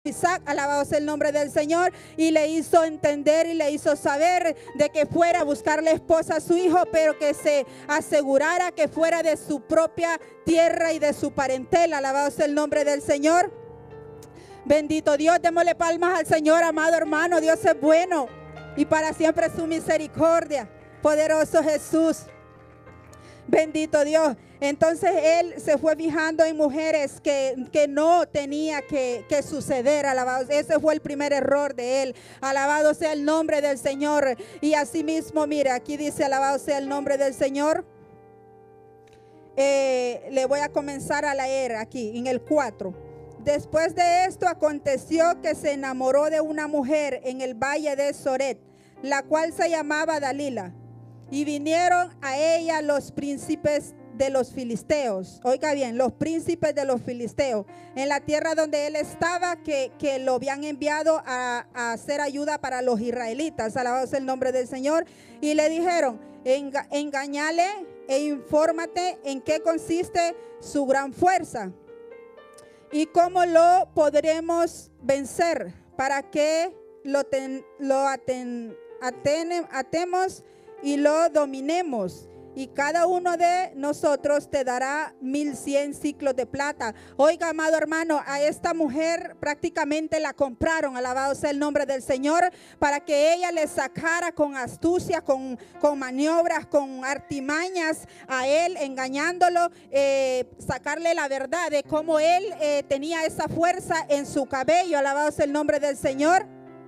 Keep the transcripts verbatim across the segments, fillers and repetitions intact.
Isaac, alabado sea el nombre del Señor, y le hizo entender y le hizo saber de que fuera a buscarle esposa a su hijo, pero que se asegurara que fuera de su propia tierra y de su parentela. Alabado sea el nombre del Señor. Bendito Dios, démosle palmas al Señor, amado hermano. Dios es bueno y para siempre su misericordia. Poderoso Jesús. Bendito Dios. Entonces él se fue fijando en mujeres que, que no tenía que, que suceder. Alabado. Ese fue el primer error de él. Alabado sea el nombre del Señor. Y asimismo, mira, aquí dice alabado sea el nombre del Señor. Eh, le voy a comenzar a leer aquí en el cuatro. Después de esto aconteció que se enamoró de una mujer en el valle de Soret, la cual se llamaba Dalila. Y vinieron a ella los príncipes de los filisteos. Oiga bien, los príncipes de los filisteos. En la tierra donde él estaba, que, que lo habían enviado a, a hacer ayuda para los israelitas. Alabado sea el nombre del Señor. Y le dijeron, Enga, engañale e infórmate en qué consiste su gran fuerza. Y cómo lo podremos vencer para que lo, ten, lo aten, atene, atemos y lo dominemos, y cada uno de nosotros te dará mil cien ciclos de plata. Oiga, amado hermano, a esta mujer prácticamente la compraron, alabado sea el nombre del Señor, para que ella le sacara con astucia, con, con maniobras, con artimañas a él, engañándolo, eh, sacarle la verdad de cómo él eh, tenía esa fuerza en su cabello, alabado sea el nombre del Señor.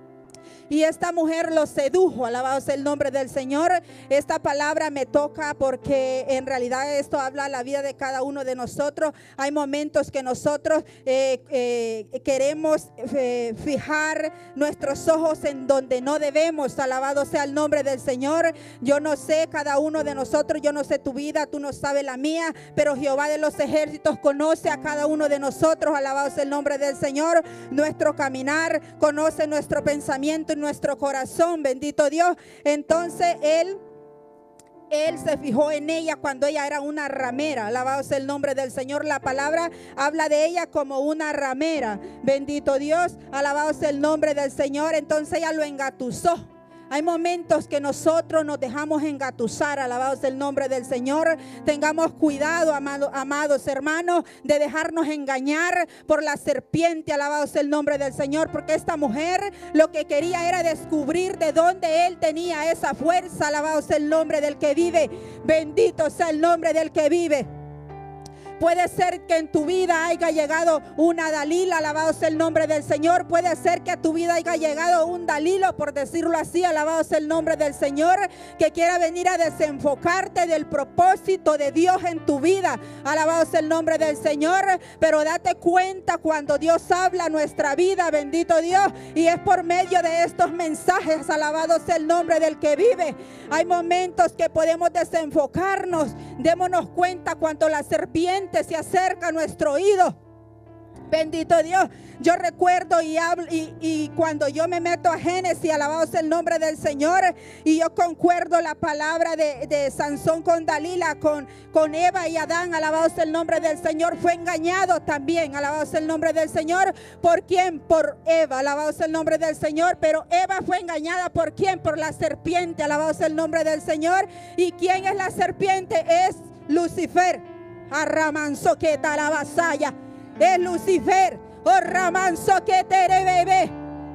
Y esta mujer lo sedujo, alabado sea el nombre del Señor. Esta palabra me toca porque en realidad esto habla la vida de cada uno de nosotros. Hay momentos que nosotros eh, eh, queremos eh, fijar nuestros ojos en donde no debemos. Alabado sea el nombre del Señor. Yo no sé cada uno de nosotros, yo no sé tu vida, tú no sabes la mía, pero Jehová de los ejércitos conoce a cada uno de nosotros. Alabado sea el nombre del Señor. Nuestro caminar, conoce nuestro pensamiento y nuestro corazón, bendito Dios. Entonces él Él se fijó en ella cuando ella era una ramera. Alabado sea el nombre del Señor. La palabra habla de ella como una ramera. Bendito Dios. Alabado sea el nombre del Señor. Entonces ella lo engatusó. Hay momentos que nosotros nos dejamos engatusar, alabado sea el nombre del Señor. Tengamos cuidado, amado, amados hermanos, de dejarnos engañar por la serpiente, alabado sea el nombre del Señor, porque esta mujer lo que quería era descubrir de dónde él tenía esa fuerza, alabado sea el nombre del que vive. Bendito sea el nombre del que vive. Puede ser que en tu vida haya llegado una Dalila, alabado sea el nombre del Señor. Puede ser que a tu vida haya llegado un Dalilo, por decirlo así, alabado sea el nombre del Señor, que quiera venir a desenfocarte del propósito de Dios en tu vida. Alabado sea el nombre del Señor. Pero date cuenta cuando Dios habla a nuestra vida, bendito Dios, y es por medio de estos mensajes, alabado sea el nombre del que vive. Hay momentos que podemos desenfocarnos. Démonos cuenta cuando la serpiente se acerca a nuestro oído. Bendito Dios. Yo recuerdo y hablo y, y cuando yo me meto a Génesis, alabado sea el nombre del Señor, y yo concuerdo la palabra de, de Sansón con Dalila, con, con Eva y Adán, alabado sea el nombre del Señor. Fue engañado también, alabado sea el nombre del Señor. ¿Por quién? Por Eva, alabado sea el nombre del Señor. Pero Eva fue engañada ¿por quién? Por la serpiente, alabado sea el nombre del Señor. ¿Y quién es la serpiente? Es Lucifer. Arramanzo que ta la vasalla. Es Lucifer. Oh, ramanzo que te bebé.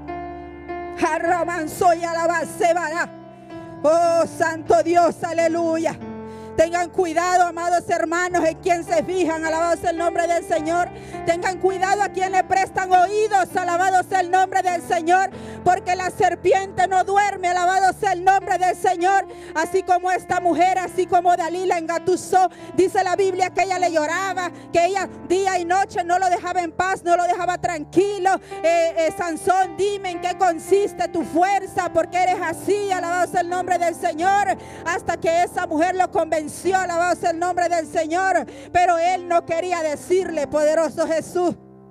Arramanzo y alabacebara. Oh, santo Dios, aleluya. Tengan cuidado, amados hermanos, en quien se fijan, alabado sea el nombre del Señor. Tengan cuidado a quien le prestan oídos, alabado sea el nombre del Señor, porque la serpiente no duerme, alabado sea el nombre del Señor. Así como esta mujer, así como Dalila engatusó, dice la Biblia que ella le lloraba, que ella día y noche no lo dejaba en paz, no lo dejaba tranquilo. Eh, eh, Sansón, dime en qué consiste tu fuerza, porque eres así, alabado sea el nombre del Señor. Hasta que esa mujer lo convenció, alabado sea el nombre del Señor, pero él no quería decirle, poderoso Jesús.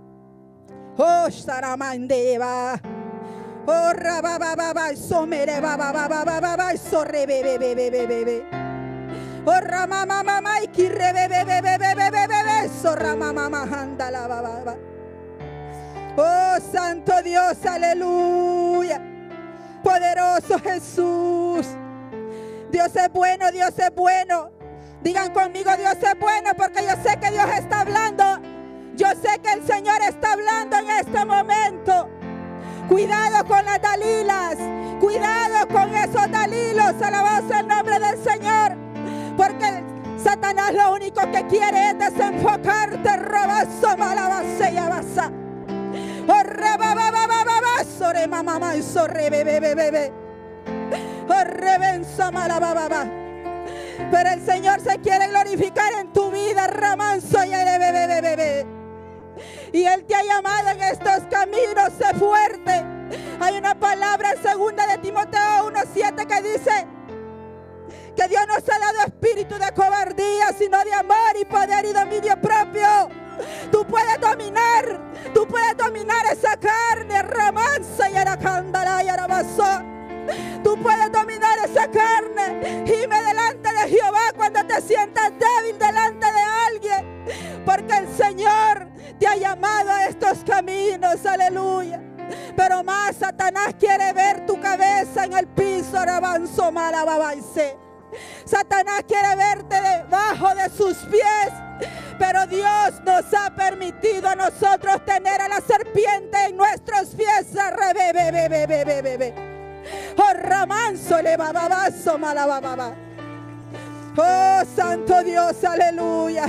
Oh, Saramandeva. Oh, Rabababa, Somere, Baba, Baba, Baba, Sorre, Bebe, Bebe, Bebe. Oh, Ramama, Mama, y Kirre, Bebe, Bebe, Bebe, Bebe, Sorra, Mama, Anda, la Baba. Oh, santo Dios, aleluya. Poderoso Jesús. Dios es bueno, Dios es bueno. Digan conmigo, Dios es bueno, porque yo sé que Dios está hablando. Yo sé que el Señor está hablando en este momento. Cuidado con las Dalilas. Cuidado con esos Dalilos. Alabado sea el nombre del Señor. Porque Satanás lo único que quiere es desenfocarte. Robazo, malabase y abasa. Oh, rebababababa, sore mamá y sore bebé bebé. Oh, rebenza malabababa. Pero el Señor se quiere glorificar en tu vida, Ramanzo y bebé bebé bebé. Y Él te ha llamado en estos caminos, sé fuerte. Hay una palabra en segunda de Timoteo uno siete que dice que Dios nos ha dado espíritu de cobardía, sino de amor y poder y dominio propio. Tú puedes dominar, tú puedes dominar esa carne, Ramanza y Aracándala y Arabazó. Tú puedes dominar esa carne. Gime delante de Jehová cuando te sientas débil delante de alguien, porque el Señor te ha llamado a estos caminos, aleluya. Pero más Satanás quiere ver tu cabeza en el piso, Rabanzo Malababaise. Satanás quiere verte debajo de sus pies, pero Dios nos ha permitido a nosotros tener a la serpiente en nuestros pies. Rebebebebebebebe. Oh, Ramanzo le bababazo malabababa. Oh, santo Dios, aleluya.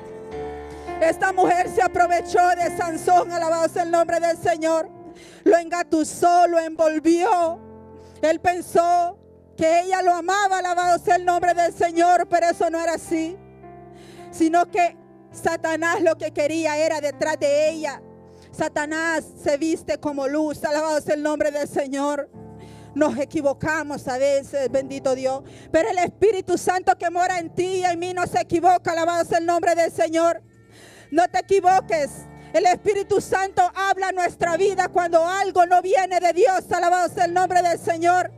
Esta mujer se aprovechó de Sansón, alabado sea el nombre del Señor. Lo engatusó, lo envolvió. Él pensó que ella lo amaba, alabado sea el nombre del Señor, pero eso no era así. Sino que Satanás lo que quería era detrás de ella. Satanás se viste como luz, alabado sea el nombre del Señor. Nos equivocamos a veces, bendito Dios, pero el Espíritu Santo que mora en ti y en mí no se equivoca, alabado sea el nombre del Señor. No te equivoques. El Espíritu Santo habla nuestra vida cuando algo no viene de Dios, alabado sea el nombre del Señor.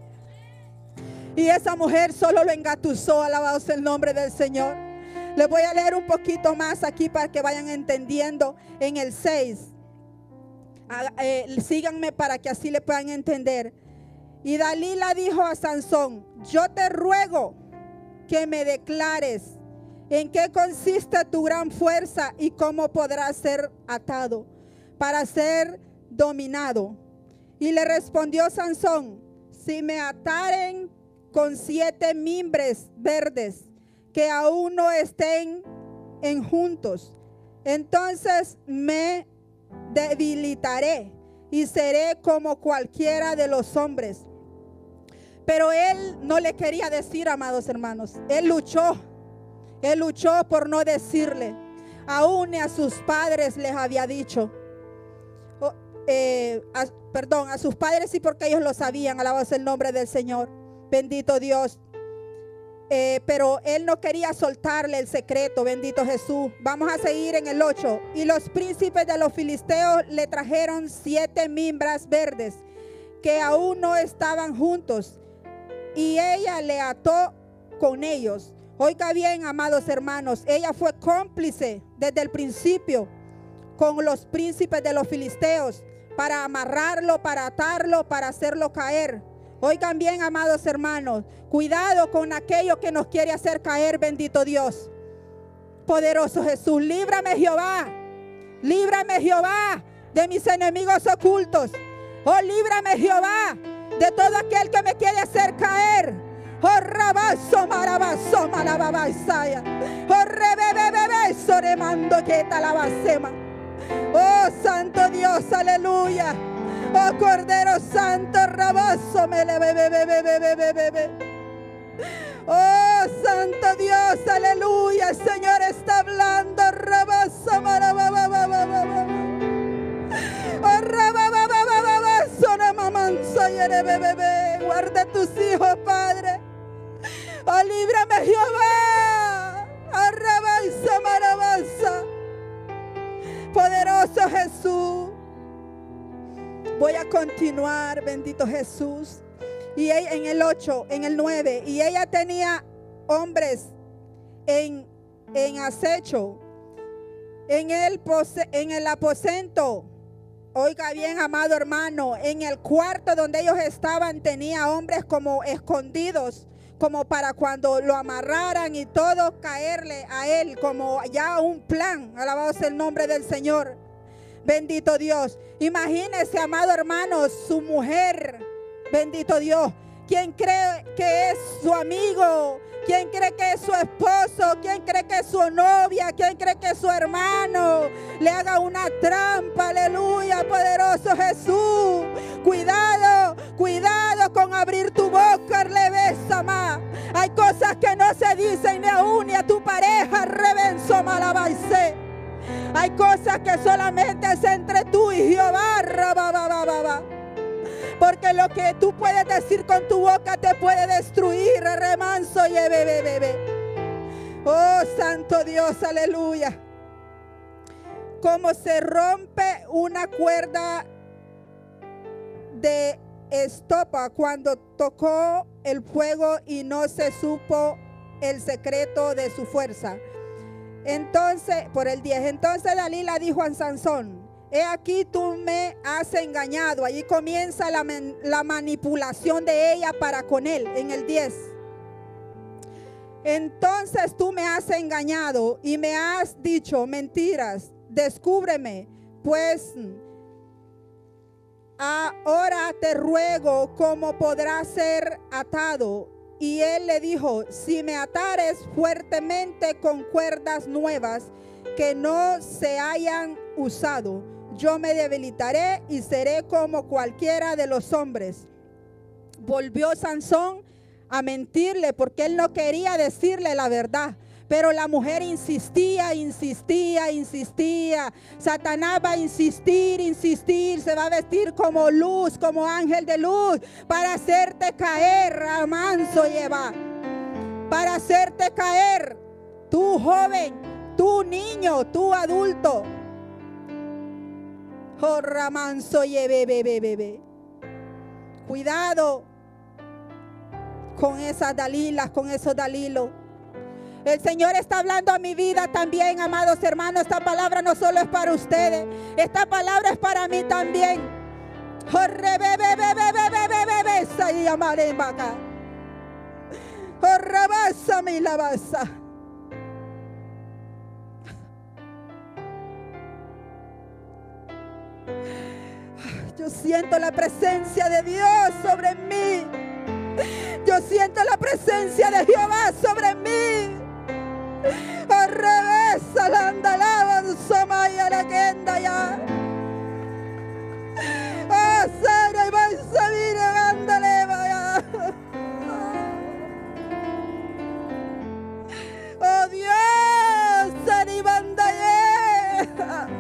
Y esa mujer solo lo engatusó, alabado sea el nombre del Señor. Les voy a leer un poquito más aquí para que vayan entendiendo en el seis. Eh, síganme para que así le puedan entender. Y Dalila dijo a Sansón: yo te ruego que me declares en qué consiste tu gran fuerza y cómo podrás ser atado para ser dominado. Y le respondió Sansón: si me ataren con siete mimbres verdes que aún no estén enjuntos, entonces me debilitaré y seré como cualquiera de los hombres. Pero él no le quería decir, amados hermanos. Él luchó. Él luchó por no decirle. Aún a sus padres les había dicho. Oh, eh, a, perdón, a sus padres sí, porque ellos lo sabían. Alabado sea el nombre del Señor. Bendito Dios. Eh, pero él no quería soltarle el secreto. Bendito Jesús. Vamos a seguir en el ocho. Y los príncipes de los filisteos le trajeron siete mimbras verdes que aún no estaban juntos, y ella le ató con ellos. Oiga bien, amados hermanos, ella fue cómplice desde el principio con los príncipes de los filisteos para amarrarlo, para atarlo, para hacerlo caer. Oigan bien, amados hermanos, cuidado con aquello que nos quiere hacer caer, bendito Dios. Poderoso Jesús, líbrame Jehová, líbrame Jehová de mis enemigos ocultos. Oh, líbrame Jehová de todo aquel que me quiere hacer caer. Oh, rabazo, marabazo, malababaisaya. Oh, rebebebebe, soremando que talabasema. Oh, santo Dios, aleluya. Oh, Cordero Santo, rabazo, melebebebebebebebe. Oh, santo Dios, aleluya. El Señor está hablando. Rabazo, marabababababa. Oh, rabababababa. Guarda tus hijos, Padre. Oh, líbrame Jehová. Arrabanza, marabanza. Poderoso Jesús. Voy a continuar, bendito Jesús. Y ella, en el ocho, en el nueve. Y ella tenía hombres en, en acecho en el, pose, en el aposento Oiga bien, amado hermano, en el cuarto donde ellos estaban tenía hombres como escondidos, como para cuando lo amarraran y todo caerle a él, como ya un plan. Alabado sea el nombre del Señor. Bendito Dios. Imagínese, amado hermano, su mujer. Bendito Dios. ¿Quién cree que es su amigo? ¿Quién cree que es su esposo? ¿Quién cree que es su novia? ¿Quién cree que es su hermano? Le haga una trampa, aleluya, poderoso Jesús. Cuidado, cuidado con abrir tu boca, revesa más. Hay cosas que no se dicen ni aún ni a tu pareja, revenso malabaise. Hay cosas que solamente es entre tú y Jehová, rababababa. Porque lo que tú puedes decir con tu boca te puede destruir. Remanso y bebé, bebé. Oh, santo Dios, aleluya. Como se rompe una cuerda de estopa cuando tocó el fuego y no se supo el secreto de su fuerza. Entonces, por el diez, entonces Dalila dijo a Sansón: he aquí tú me has engañado. Allí comienza la, la manipulación de ella para con él, en el diez. Entonces tú me has engañado y me has dicho mentiras. Descúbreme, pues ahora te ruego cómo podrá ser atado. Y él le dijo: si me atares fuertemente con cuerdas nuevas que no se hayan usado, yo me debilitaré y seré como cualquiera de los hombres. Volvió Sansón a mentirle porque él no quería decirle la verdad. Pero la mujer insistía, insistía, insistía. Satanás va a insistir, insistir. Se va a vestir como luz, como ángel de luz, para hacerte caer, manso lleva. Para hacerte caer, tú joven, tú niño, tú adulto. Oh, ramanso lleve, bebe, bebe. Cuidado con esas dalilas, con esos dalilos. El Señor está hablando a mi vida también, amados hermanos. Esta palabra no solo es para ustedes, esta palabra es para mí también. Oh, rebe, bebe, bebe, bebe, bebe, sa y amaré acá. Oh, rabasa mi labasa. Yo siento la presencia de Dios sobre mí. Yo siento la presencia de Jehová sobre mí. Al revés, la andalaba, somaya la kenda ya. Oh, Sara y Balsamina, ándale, vaya. Oh, Dios, Sari Bandaye.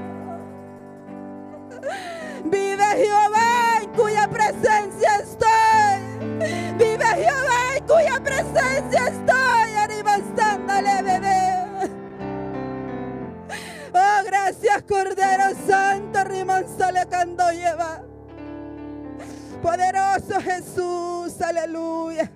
Vive Jehová en cuya presencia estoy. Vive Jehová en cuya presencia estoy. Arriba, ándale, bebé. Oh, gracias, Cordero Santo. Rimanzale cando lleva. Poderoso Jesús, aleluya.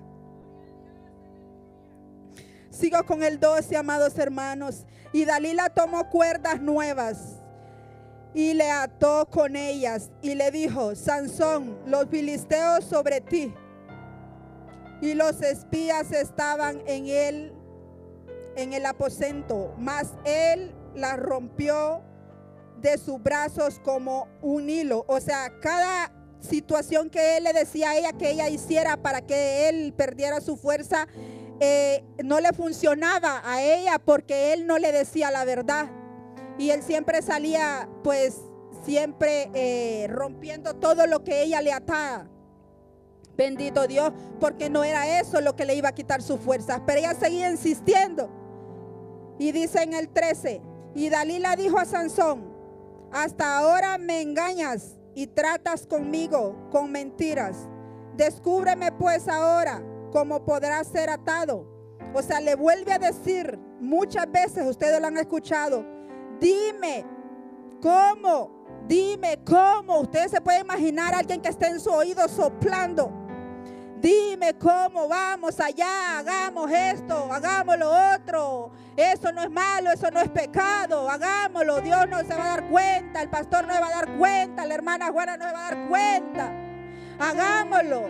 Sigo con el doce, amados hermanos. Y Dalila tomó cuerdas nuevas y le ató con ellas y le dijo: Sansón, los filisteos sobre ti. Y los espías estaban en él, en el aposento, mas él las rompió de sus brazos como un hilo. O sea, cada situación que él le decía a ella que ella hiciera para que él perdiera su fuerza, eh, no le funcionaba a ella porque él no le decía la verdad. Y él siempre salía, pues, siempre eh, rompiendo todo lo que ella le ataba. Bendito Dios, porque no era eso lo que le iba a quitar sus fuerzas. Pero ella seguía insistiendo. Y dice en el trece: y Dalila dijo a Sansón: hasta ahora me engañas y tratas conmigo con mentiras. Descúbreme pues ahora cómo podrás ser atado. O sea, le vuelve a decir muchas veces, ustedes lo han escuchado: dime cómo, dime cómo. Ustedes se pueden imaginar a alguien que esté en su oído soplando. Dime cómo vamos allá, hagamos esto, hagamos lo otro. Eso no es malo, eso no es pecado, hagámoslo. Dios no se va a dar cuenta, el pastor no se va a dar cuenta, la hermana Juana no se va a dar cuenta. Hagámoslo.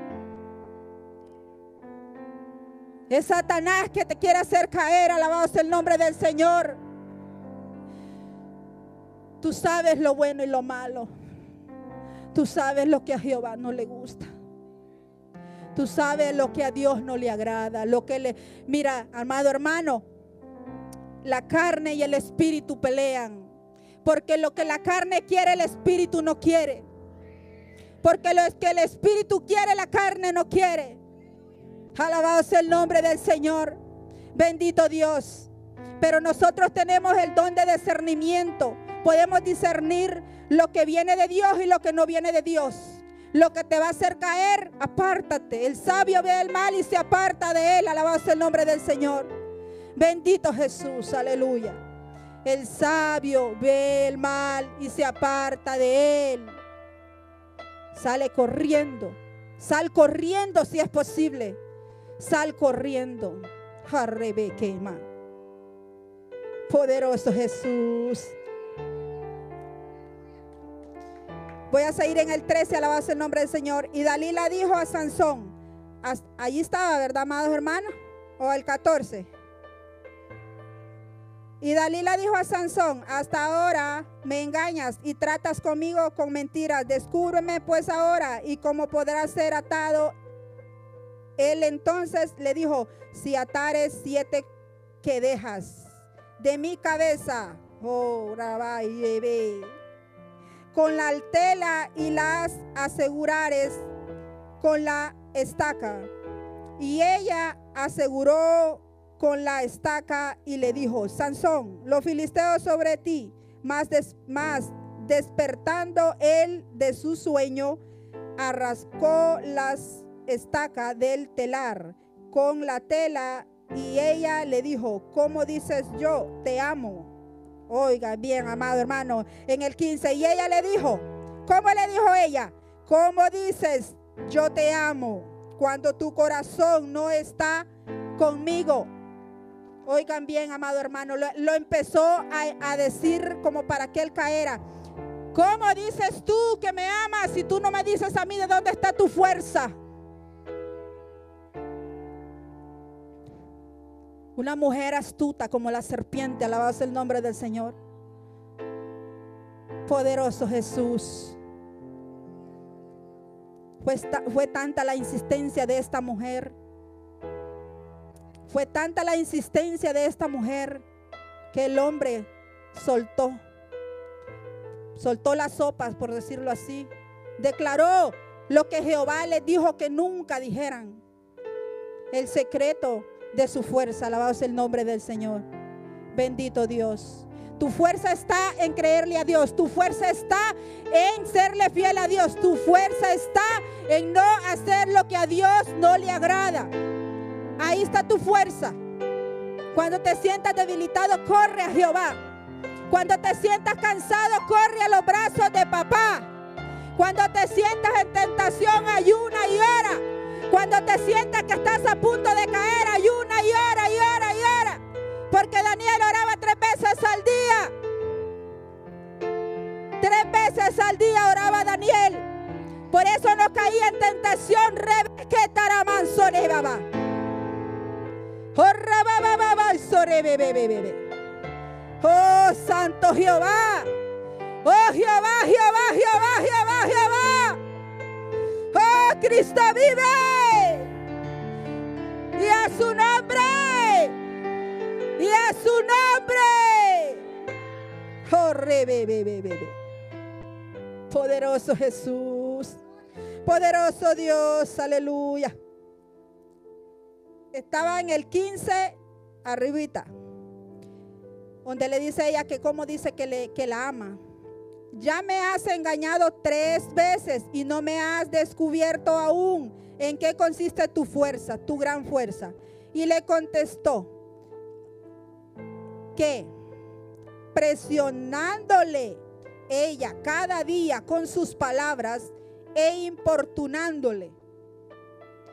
Es Satanás que te quiere hacer caer, alabado sea el nombre del Señor. Tú sabes lo bueno y lo malo. Tú sabes lo que a Jehová no le gusta. Tú sabes lo que a Dios no le agrada, lo que le... Mira, amado hermano, la carne y el espíritu pelean. Porque lo que la carne quiere, el espíritu no quiere. Porque lo que el espíritu quiere, la carne no quiere. Alabado sea el nombre del Señor. Bendito Dios. Pero nosotros tenemos el don de discernimiento. Podemos discernir lo que viene de Dios y lo que no viene de Dios. Lo que te va a hacer caer, apártate. El sabio ve el mal y se aparta de él. Alabado sea el nombre del Señor. Bendito Jesús, aleluya. El sabio ve el mal y se aparta de él. Sale corriendo. Sal corriendo si es posible. Sal corriendo. Jarrebequema. Poderoso Jesús. Voy a seguir en el trece, alabado sea el nombre del Señor. Y Dalila dijo a Sansón, allí estaba, ¿verdad, amados hermanos? O el catorce. Y Dalila dijo a Sansón, hasta ahora me engañas y tratas conmigo con mentiras. Descúbreme pues ahora y cómo podrás ser atado. Él entonces le dijo, si atares siete que dejas de mi cabeza, oh, Rabai, bebé, con la tela y las asegurares con la estaca. Y ella aseguró con la estaca y le dijo, Sansón, los filisteos sobre ti. Más, des, más despertando él de su sueño, arrancó las estacas del telar con la tela y ella le dijo, ¿cómo dices yo te amo? Oiga bien, amado hermano, en el quince, y ella le dijo, ¿cómo le dijo ella? ¿Cómo dices yo te amo cuando tu corazón no está conmigo? Oigan bien, amado hermano, lo, lo empezó a, a decir como para que él caera. ¿Cómo dices tú que me amas si tú no me dices a mí de dónde está tu fuerza? Una mujer astuta como la serpiente, alabado sea el nombre del Señor. Poderoso Jesús. Fue, esta, fue tanta la insistencia de esta mujer. Fue tanta la insistencia de esta mujer que el hombre soltó. Soltó las sopas, por decirlo así. Declaró lo que Jehová les dijo que nunca dijeran. El secreto de su fuerza, alabado sea el nombre del Señor. Bendito Dios. Tu fuerza está en creerle a Dios. Tu fuerza está en serle fiel a Dios. Tu fuerza está en no hacer lo que a Dios no le agrada. Ahí está tu fuerza. Cuando te sientas debilitado, corre a Jehová. Cuando te sientas cansado, corre a los brazos de papá. Cuando te sientas en tentación, ayuna y ora. Cuando te sientas que estás a punto de caer, ayuna y ora y ora y ora. Porque Daniel oraba tres veces al día. Tres veces al día oraba Daniel. Por eso no caía en tentación. Rebeque taramanzone baba. Oh, santo Jehová. Oh, Jehová, Jehová, Jehová, Jehová, Jehová. Oh, Cristo vive. Y a su nombre. Y a su nombre. Oh, rebe, bebe, bebe. Poderoso Jesús. Poderoso Dios. Aleluya. Estaba en el quince, arribita, donde le dice ella que como dice que, le, que la ama. Ya me has engañado tres veces y no me has descubierto aún en qué consiste tu fuerza, tu gran fuerza. Y le contestó que presionándole ella cada día con sus palabras e importunándole.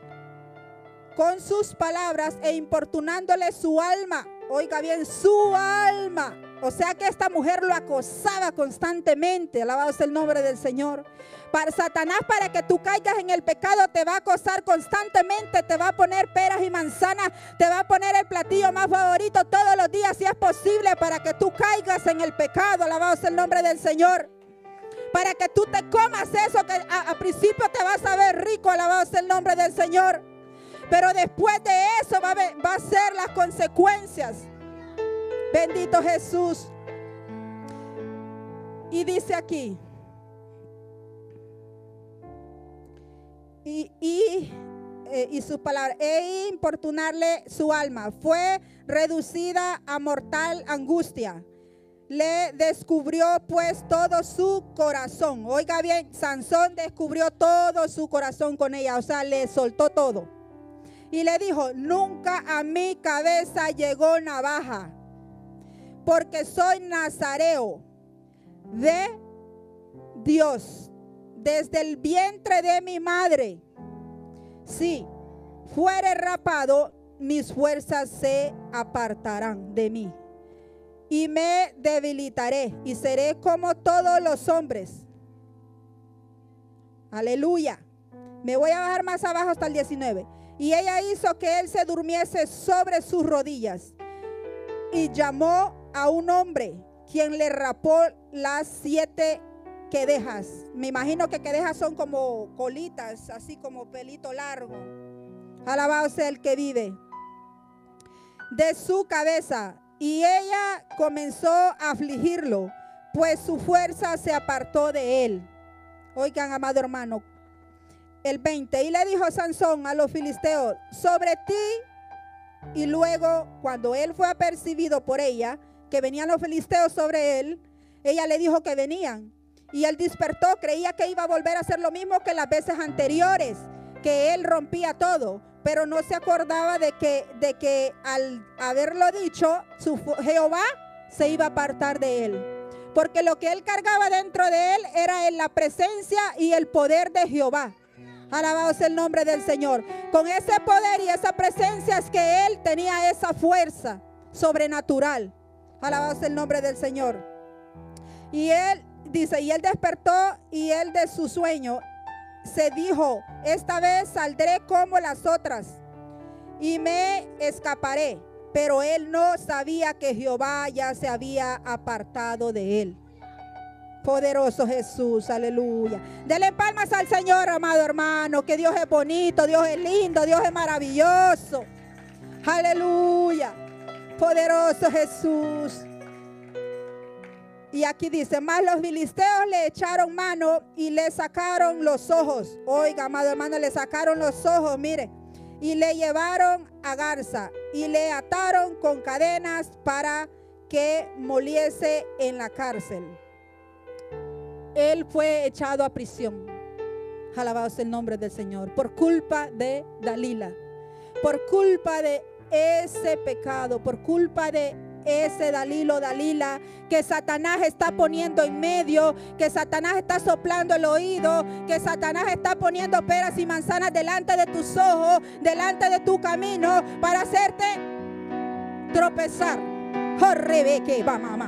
con sus palabras e importunándole su alma. Oiga bien, su alma. O sea que esta mujer lo acosaba constantemente. Alabado sea el nombre del Señor. Para Satanás, para que tú caigas en el pecado, te va a acosar constantemente. Te va a poner peras y manzanas. Te va a poner el platillo más favorito todos los días, si es posible, para que tú caigas en el pecado. Alabado sea el nombre del Señor. Para que tú te comas eso que a, a principio te vas a ver rico. Alabado sea el nombre del Señor. Pero después de eso va a, ver, va a ser las consecuencias. Bendito Jesús. Y dice aquí. Y, y, eh, y sus palabras. E importunarle su alma. Fue reducida a mortal angustia. Le descubrió pues todo su corazón. Oiga bien, Sansón descubrió todo su corazón con ella. O sea, le soltó todo. Y le dijo: nunca a mi cabeza llegó navaja, porque soy nazareo de Dios desde el vientre de mi madre. Si fuere rapado, mis fuerzas se apartarán de mí y me debilitaré y seré como todos los hombres. Aleluya. Me voy a bajar más abajo hasta el diecinueve. Y ella hizo que él se durmiese sobre sus rodillas y llamó a un hombre, quien le rapó las siete quedejas. Me imagino que quedejas son como colitas, así como pelito largo. Alabado sea el que vive. De su cabeza. Y ella comenzó a afligirlo, pues su fuerza se apartó de él. Oigan, amado hermano. El veinte, y le dijo Sansón a los filisteos: sobre ti. Y luego, cuando él fue apercibido por ella, que venían los filisteos sobre él, ella le dijo que venían. Y él despertó, creía que iba a volver a hacer lo mismo que las veces anteriores, que él rompía todo. Pero no se acordaba de que, de que al haberlo dicho, su, Jehová se iba a apartar de él. Porque lo que él cargaba dentro de él era en la presencia y el poder de Jehová. Alabado sea el nombre del Señor. Con ese poder y esa presencia es que él tenía esa fuerza sobrenatural. Alabado sea el nombre del Señor. Y él dice, y él despertó y él de su sueño se dijo: esta vez saldré como las otras y me escaparé. Pero él no sabía que Jehová ya se había apartado de él. Poderoso Jesús, aleluya. Denle palmas al Señor, amado hermano, que Dios es bonito, Dios es lindo, Dios es maravilloso. Aleluya. Poderoso Jesús. Y aquí dice: más los filisteos le echaron mano y le sacaron los ojos. Oiga, amado hermano, le sacaron los ojos, mire. Y le llevaron a Garza y le ataron con cadenas para que moliese en la cárcel. Él fue echado a prisión. Alabado sea el nombre del Señor. Por culpa de Dalila. Por culpa de ese pecado. Por culpa de ese Dalilo, Dalila, que Satanás está poniendo en medio, que Satanás está soplando el oído, que Satanás está poniendo peras y manzanas delante de tus ojos, delante de tu camino, para hacerte tropezar. Oh, Rebeque, va mamá.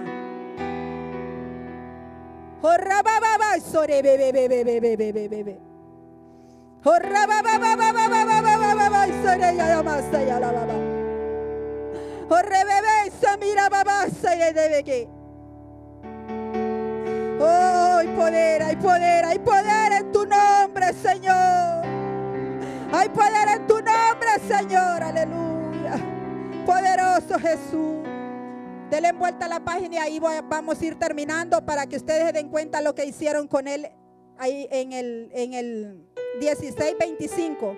Oh, rabababa, sore bebe bebe bebe bebe bebe. Oh, rabababa baba baba baba baba, sore ya la masa ya la baba. Oh, rebebe, samira baba, sore debe que. Oh, hay poder, hay poder, hay poder en tu nombre, Señor. Hay poder en tu nombre, Señor, aleluya. Poderoso Jesús. Denle vuelta a la página y ahí voy, vamos a ir terminando para que ustedes den cuenta lo que hicieron con él ahí en el, en el dieciséis veinticinco.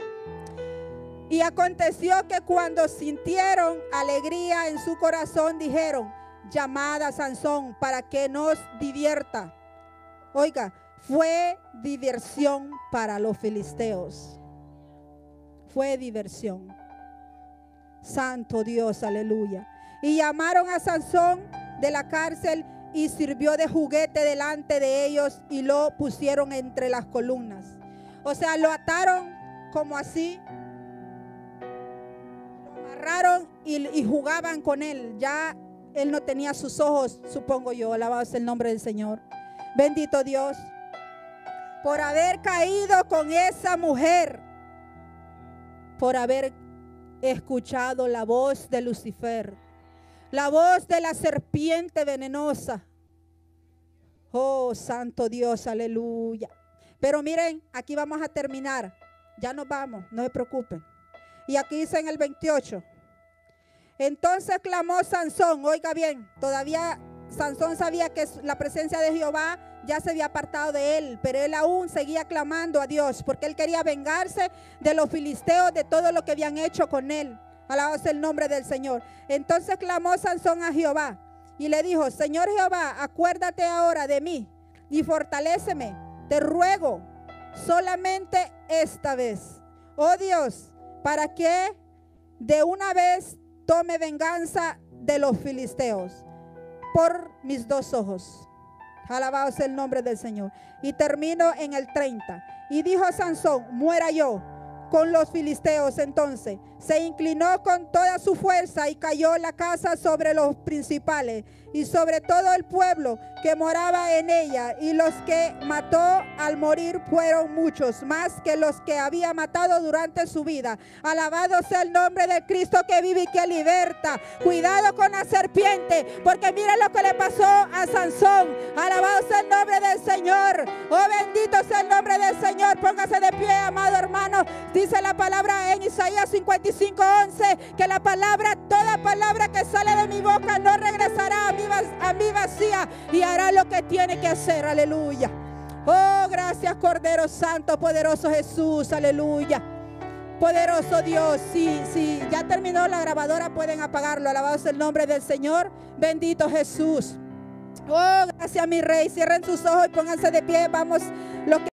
Y aconteció que cuando sintieron alegría en su corazón, dijeron: llamad a Sansón para que nos divierta. Oiga, fue diversión para los filisteos. Fue diversión. Santo Dios, aleluya. Y llamaron a Sansón de la cárcel y sirvió de juguete delante de ellos y lo pusieron entre las columnas. O sea, lo ataron como así agarraron y, y jugaban con él. Ya él no tenía sus ojos, supongo yo. Alabado sea el nombre del Señor. Bendito Dios. Por haber caído con esa mujer. Por haber escuchado la voz de Lucifer. La voz de la serpiente venenosa. Oh, santo Dios, aleluya. Pero miren, aquí vamos a terminar. Ya nos vamos, no se preocupen. Y aquí dice en el veintiocho. Entonces clamó Sansón, oiga bien, todavía Sansón sabía que la presencia de Jehová ya se había apartado de él, pero él aún seguía clamando a Dios, porque él quería vengarse de los filisteos, de todo lo que habían hecho con él. Alabado sea el nombre del Señor. Entonces clamó Sansón a Jehová y le dijo, Señor Jehová, acuérdate ahora de mí y fortaléceme, te ruego, solamente esta vez. Oh Dios, para que de una vez tome venganza de los filisteos por mis dos ojos. Alabado sea el nombre del Señor. Y termino en el treinta. Y dijo Sansón, muera yo con los filisteos. Entonces se inclinó con toda su fuerza y cayó la casa sobre los principales y sobre todo el pueblo que moraba en ella, y los que mató al morir fueron muchos, más que los que había matado durante su vida. Alabado sea el nombre de Cristo que vive y que liberta. Cuidado con la serpiente, porque mira lo que le pasó a Sansón. Alabado sea el nombre del Señor. Oh, bendito sea el nombre del Señor. Póngase de pie, amado hermano. Dice la palabra en Isaías cincuenta y cinco, once, que la palabra, toda palabra que sale de mi boca no regresará a mí, a mí vacía, y hará lo que tiene que hacer. Aleluya. Oh, gracias Cordero Santo, poderoso Jesús. Aleluya. Poderoso Dios. Sí, sí, ya terminó la grabadora, pueden apagarlo. Alabado sea el nombre del Señor. Bendito Jesús. Oh, gracias mi Rey. Cierren sus ojos y pónganse de pie. Vamos, lo que